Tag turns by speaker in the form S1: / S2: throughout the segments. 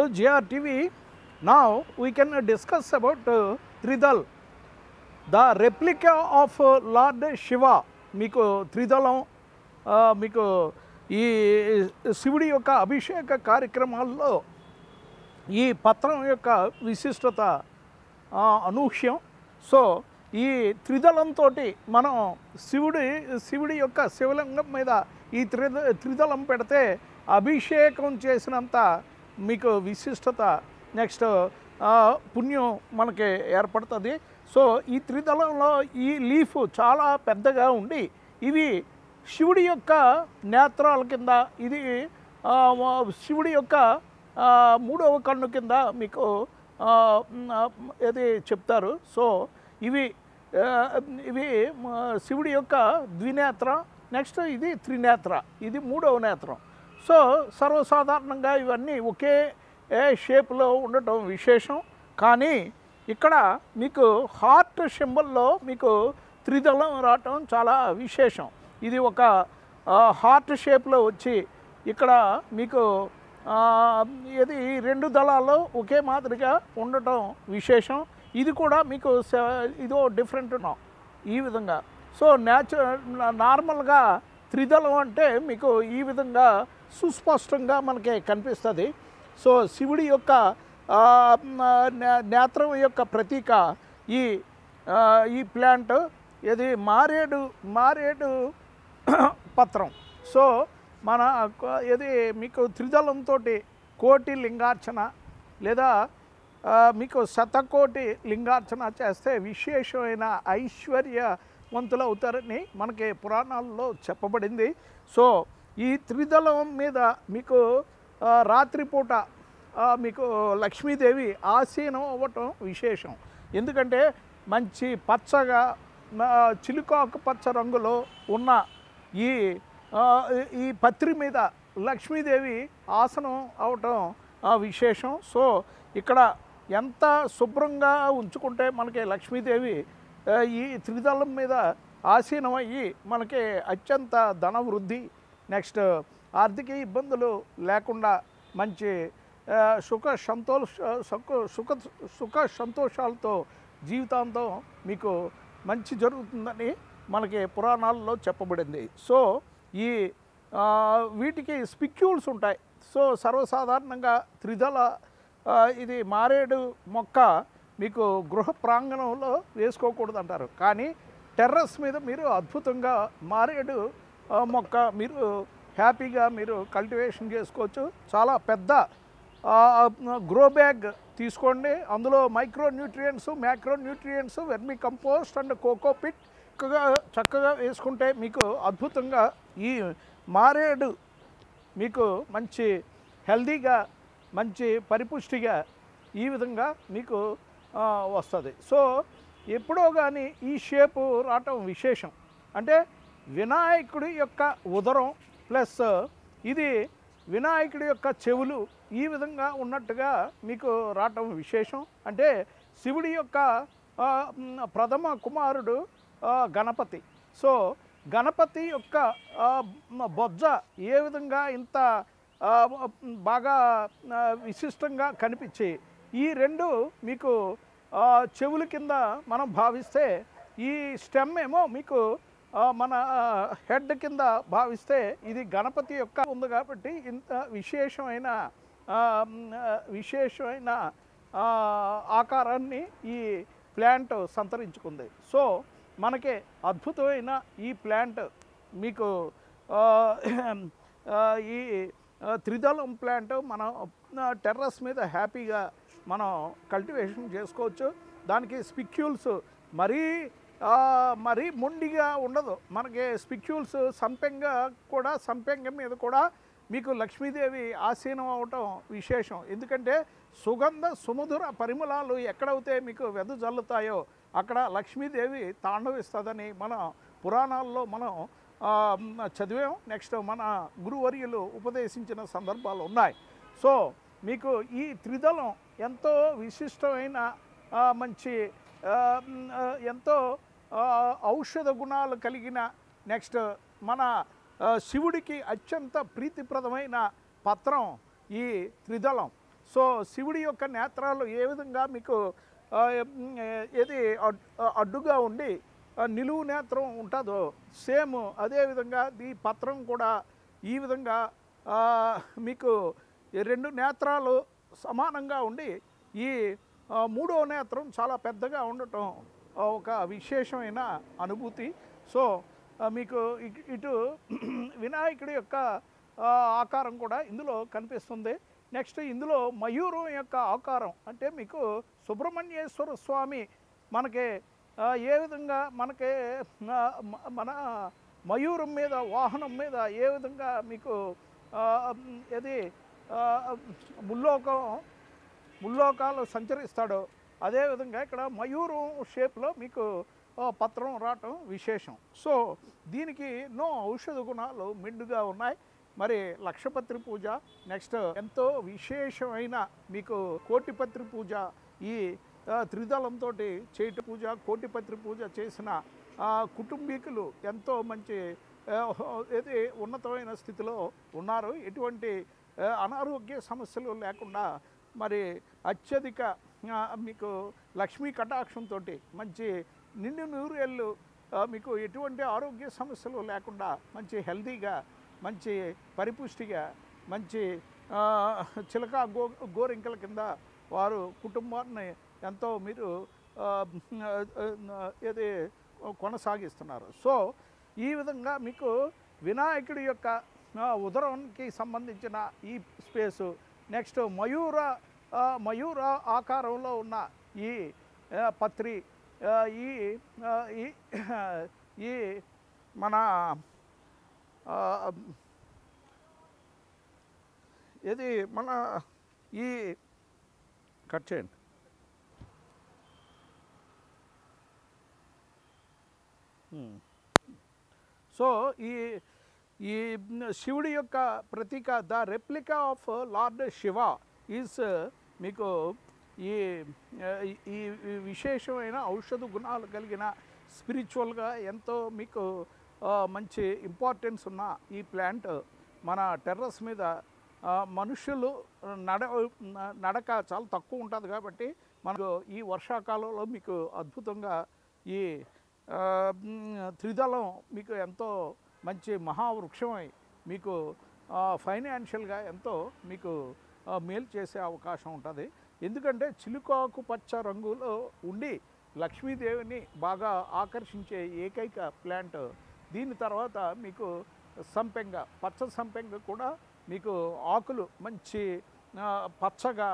S1: JR TV. Now we can discuss about Tridal, the replica of Lord Shiva. మీకు త్రిదళం మీకు ఈ శివుడి యొక్క అభిషేక కార్యక్రమాల్లో ఈ పత్రం యొక్క విశిష్టత అనూహ్యం. సో ఈ త్రిదళంతో మనం శివుడి యొక్క శివలింగం మీద ఈ త్రిదళం పెడితే అభిషేకం చేసినంత మీకు విశిష్టత నెక్స్ట్ పుణ్యం మనకి ఏర్పడుతుంది. సో ఈ త్రిదళంలో ఈ లీఫ్ చాలా పెద్దగా ఉండి ఇవి శివుడి యొక్క నేత్రాల కింద, ఇది శివుడి యొక్క మూడవ కన్ను కింద మీకు ఇది చెప్తారు. సో ఇవి శివుడి యొక్క ద్వినేత్ర, నెక్స్ట్ ఇది త్రినేత్ర, ఇది మూడవ నేత్రం. సో సర్వసాధారణంగా ఇవన్నీ ఒకే షేప్లో ఉండటం విశేషం. కానీ ఇక్కడ మీకు హార్ట్ సింబల్లో మీకు త్రిదళం రావటం చాలా విశేషం. ఇది ఒక హార్ట్ షేప్లో వచ్చి ఇక్కడ మీకు ఇది రెండు దళాలు ఒకే మాదిరిగా ఉండటం విశేషం. ఇది కూడా మీకు ఇదో డిఫరెంట్ ఈ విధంగా. సో నార్మల్గా త్రిదళం అంటే మీకు ఈ విధంగా సుస్పష్టంగా మనకి కనిపిస్తుంది. సో శివుడి యొక్క నేత్రం యొక్క ప్రతీక ఈ ప్లాంట్, ఇది మారేడు పత్రం. సో మన ఇది మీకు త్రిదళంతో కోటి లింగార్చన లేదా మీకు శతకోటి లింగార్చన చేస్తే విశేషమైన ఐశ్వర్యవంతులు అవుతారని మనకి పురాణాల్లో చెప్పబడింది. సో ఈ త్రిదళం మీద మీకు రాత్రిపూట మీకు లక్ష్మీదేవి ఆసీనం అవ్వటం విశేషం. ఎందుకంటే మంచి పచ్చగా చిలుకాకు పచ్చ రంగులో ఉన్న ఈ పత్రి మీద లక్ష్మీదేవి ఆసనం అవటం విశేషం. సో ఇక్కడ ఎంత శుభ్రంగా ఉంచుకుంటే మనకి లక్ష్మీదేవి ఈ త్రిదళం మీద ఆసీనం అయ్యి మనకి అత్యంత ధన వృద్ధి, నెక్స్ట్ ఆర్థిక ఇబ్బందులు లేకుండా మంచి సుఖ సంతోషాలతో జీవితాంతం మీకు మంచి జరుగుతుందని మనకి పురాణాల్లో చెప్పబడింది. సో ఈ వీటికి స్పిక్యూల్స్ ఉంటాయి. సో సర్వసాధారణంగా త్రిదళ ఇది మారేడు మొక్క మీకు గృహ ప్రాంగణంలో వేసుకోకూడదు అంటారు. కానీ టెర్రస్ మీద మీరు అద్భుతంగా మారేడు మొక్క మీరు హ్యాపీగా మీరు కల్టివేషన్ చేసుకోవచ్చు. చాలా పెద్ద గ్రో బ్యాగ్ తీసుకోండి. అందులో micro nutrients, macro nutrients, vermicompost and cocopeat చక్కగా వేసుకుంటే మీకు అద్భుతంగా ఈ మారేడు మీకు మంచి హెల్దీగా మంచి పరిపుష్టిగా ఈ విధంగా మీకు వస్తుంది. సో ఎప్పుడో కానీ ఈ షేపు రావటం విశేషం. అంటే వినాయకుడి యొక్క ఉదరం ప్లస్ ఇది వినాయకుడి యొక్క చెవులు ఈ విధంగా ఉన్నట్టుగా మీకు రావటం విశేషం. అంటే శివుడి యొక్క ప్రథమ కుమారుడు గణపతి. సో గణపతి యొక్క బొజ్జ ఏ విధంగా ఇంత బాగా విశిష్టంగా కనిపించి ఈ రెండు మీకు చెవుల కింద మనం భావిస్తే, ఈ స్టెమ్ ఏమో మీకు మన హెడ్ కింద భావిస్తే ఇది గణపతి యొక్క ఉంది కాబట్టి ఇంత విశేషమైన ఆకారాన్ని ఈ ప్లాంట్ సంతరించుకుంది. సో మనకి అద్భుతమైన ఈ ప్లాంట్ మీకు ఈ త్రిదళం ప్లాంట్ మనం టెర్రస్ మీద హ్యాపీగా మనం కల్టివేషన్ చేసుకోవచ్చు. దానికి స్పిక్యూల్స్ మరీ మొండిగా ఉండదు. మనకి స్పిక్యూల్స్ సంపెంగ మీద కూడా మీకు లక్ష్మీదేవి ఆసీనం అవటం విశేషం. ఎందుకంటే సుమధుర పరిమళాలు ఎక్కడైతే మీకు వెదజల్లుతాయో అక్కడ లక్ష్మీదేవి తాండవిస్తుందని మన పురాణాల్లో మనం చదివాం. నెక్స్ట్ మన గురువర్యులు ఉపదేశించిన సందర్భాలు ఉన్నాయి. సో మీకు ఈ త్రిదళం ఎంతో విశిష్టమైన మంచి ఎంతో ఔషధ గుణాలు కలిగిన నెక్స్ట్ మన శివుడికి అత్యంత ప్రీతిప్రదమైన పత్రం ఈ త్రిదళం. సో శివుడి యొక్క నేత్రాలు ఏ విధంగా మీకు ఏది అడ్డుగా ఉండి నిలువు నేత్రం ఉంటుందో సేమ్ అదేవిధంగా ఈ పత్రం కూడా ఈ విధంగా మీకు ఈ 2 నేత్రాలు సమానంగా ఉండి ఈ 3వ నేత్రం చాలా పెద్దగా ఉండటం ఒక విశేషమైన అనుభూతి. సో మీకు ఇటు వినాయకుడి యొక్క ఆకారం కూడా ఇందులో కనిపిస్తుంది. నెక్స్ట్ ఇందులో మయూరం యొక్క ఆకారం అంటే మీకు సుబ్రహ్మణ్యేశ్వర స్వామి మనకి ఏ విధంగా మనకి మన మయూరం మీద వాహనం మీద ఏ విధంగా మీకు ఇది ముల్లోకాలు సంచరిస్తాడో అదేవిధంగా ఇక్కడ మయూరం షేప్లో మీకు పత్రం రావటం విశేషం. సో దీనికి ఎన్నో ఔషధ గుణాలు మెండుగా ఉన్నాయి. మరి లక్షపత్రి పూజ, నెక్స్ట్ ఎంతో విశేషమైన మీకు కోటిపత్రి పూజ, ఈ త్రిదళంతో చేయట పూజ, కోటిపత్రి పూజ చేసిన కుటుంబీకులు ఎంతో మంచి ఏది ఉన్నతమైన స్థితిలో ఉన్నారు. ఎటువంటి అనారోగ్య సమస్యలు లేకుండా మరి అత్యధిక మీకు లక్ష్మీ కటాక్షంతో మంచి నిండు నూరేళ్ళు మీకు ఎటువంటి ఆరోగ్య సమస్యలు లేకుండా మంచి హెల్తీగా, మంచి పరిపుష్టిగా, మంచి చిలక గోరింకల కింద వారు కుటుంబాన్ని ఎంతో మీరు ఏది కొనసాగిస్తున్నారు. సో ఈ విధంగా మీకు వినాయకుడి యొక్క ఉదరానికి సంబంధించిన ఈ స్పేసు, నెక్స్ట్ మయూర ఆకారంలో ఉన్న ఈ పత్రి, ఈ మన ఇది మన ఈ కట్ చేయండి. సో ఈ శివుడి యొక్క ప్రతీక the replica of lord Shiva is మీకు ఈ విశేషమైన ఔషధ గుణాలు కలిగిన స్పిరిచువల్గా ఎంతో మీకు మంచి ఇంపార్టెన్స్ ఉన్న ఈ ప్లాంట్ మన టెర్రస్ మీద మనుషులు నడక చాలా తక్కువ ఉంటుంది కాబట్టి మనకు ఈ వర్షాకాలంలో మీకు అద్భుతంగా ఈ త్రిదళం మీకు ఎంతో మంచి మహావృక్షమై మీకు ఫైనాన్షియల్గా ఎంతో మీకు మేలు చేసే అవకాశం ఉంటుంది. ఎందుకంటే చిలుకాకు పచ్చ రంగులో ఉండి లక్ష్మీదేవిని బాగా ఆకర్షించే ఏకైక ప్లాంట్. దీని తర్వాత మీకు సంపెంగ, పచ్చ సంపెంగ కూడా మీకు ఆకులు మంచి పచ్చగా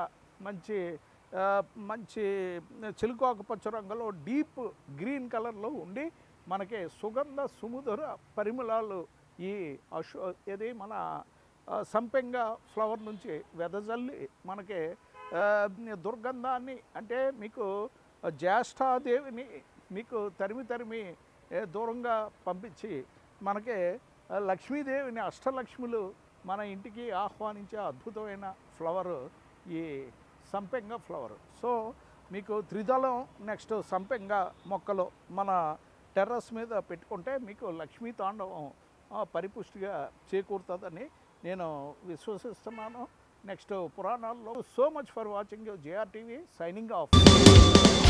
S1: మంచి చిలుకాకు పచ్చ రంగులో డీప్ గ్రీన్ కలర్లో ఉండి మనకి సుగంధ సుమధుర పరిమళాలు ఈ ఇది మన సంపెంగ ఫ్లవర్ నుంచి వెదజల్లి మనకి దుర్గంధాన్ని అంటే మీకు జ్యేష్ఠాదేవిని మీకు తరిమి దూరంగా పంపించి మనకి లక్ష్మీదేవిని అష్టలక్ష్ములు మన ఇంటికి ఆహ్వానించే అద్భుతమైన ఫ్లవరు ఈ సంపెంగ ఫ్లవర్. సో మీకు త్రిదళం నెక్స్ట్ సంపెంగ మొక్కలు మన టెర్రస్ మీద పెట్టుకుంటే మీకు లక్ష్మీ తాండవం పరిపుష్టిగా చేకూరుతుందని నేను విశ్వసిస్తున్నాను. నెక్స్ట్ పురాణాల్లో. So much for watching JR TV, signing of.